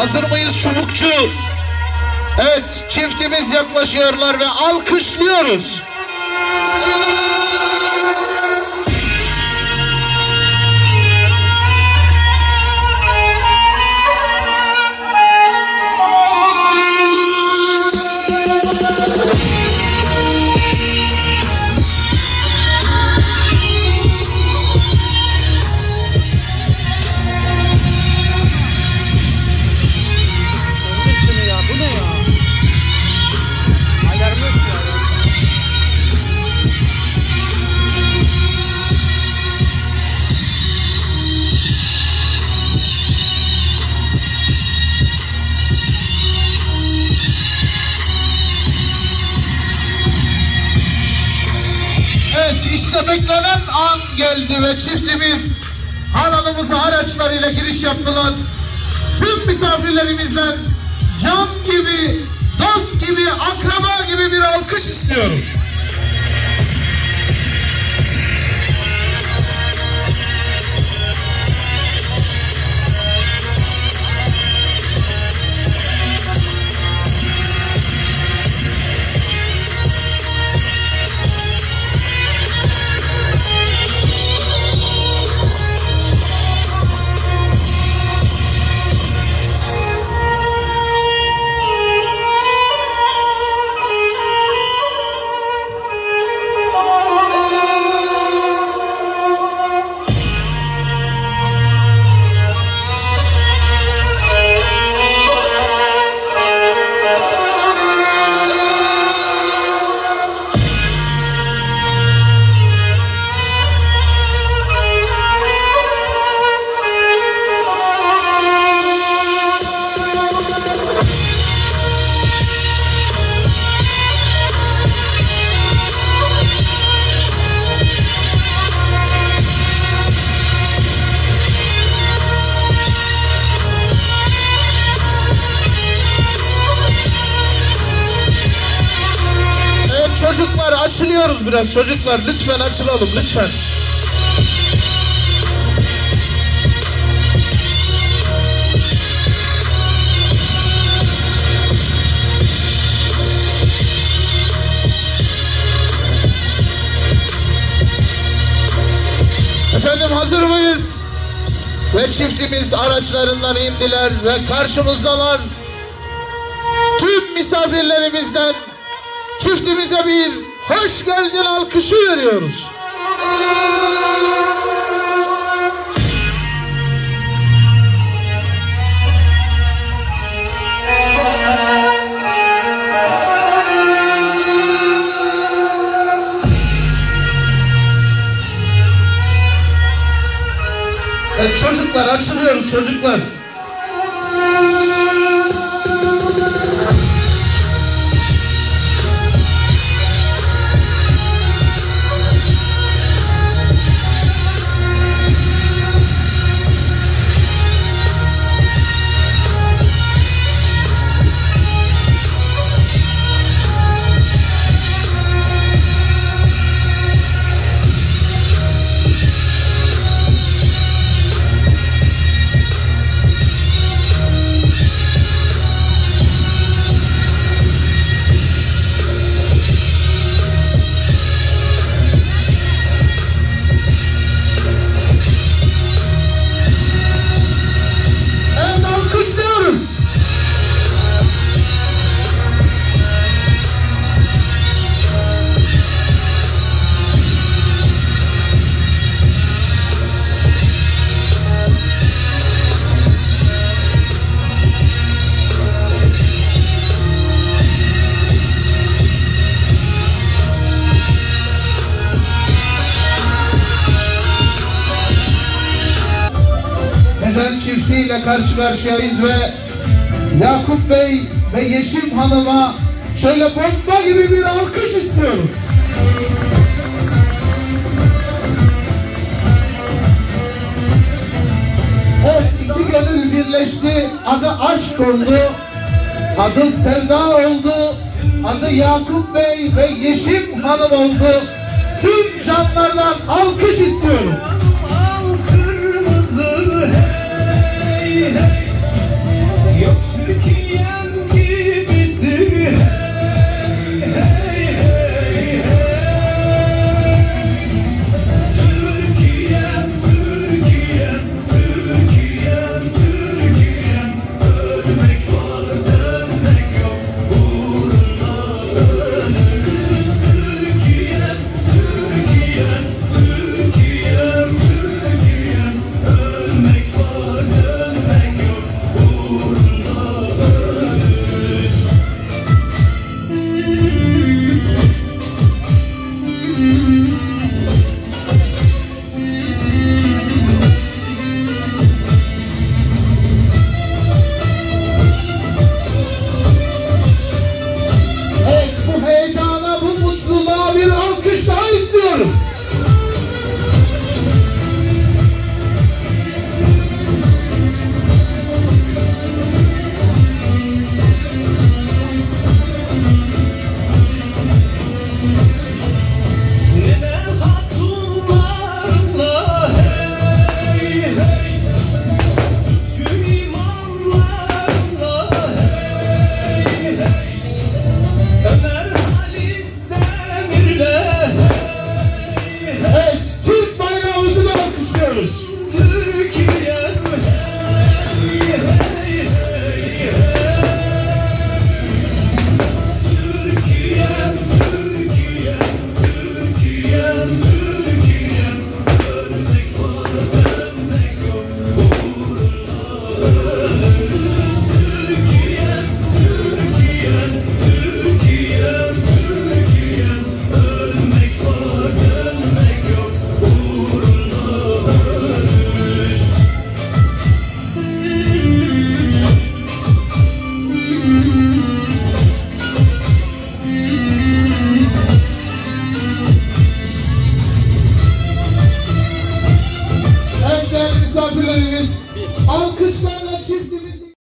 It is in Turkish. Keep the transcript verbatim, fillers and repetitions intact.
hazır mıyız çubukçu? Evet, çiftimiz yaklaşıyorlar ve alkışlıyoruz. İşte beklenen an geldi ve çiftimiz alanımıza araçlarıyla giriş yaptılar. Tüm misafirlerimizden can gibi, dost gibi, akraba gibi bir alkış istiyorum. Çocuklar açılıyoruz biraz, çocuklar lütfen açılalım lütfen. Efendim hazır mıyız? Ve çiftimiz araçlarından indiler ve karşımızdalar. Tüm misafirlerimizden çiftimize bir hoş geldin alkışı veriyoruz. Evet, çocuklar açılıyoruz çocuklar. Çiftiyle karşı karşıyayız ve Yakup Bey ve Yeşim Hanım'a şöyle bomba gibi bir alkış istiyorum. Evet, iki gönül birleşti, adı aşk oldu, adı sevda oldu, adı Yakup Bey ve Yeşim Hanım oldu. Tüm canlardan alkış istiyorum. Yok Türkiye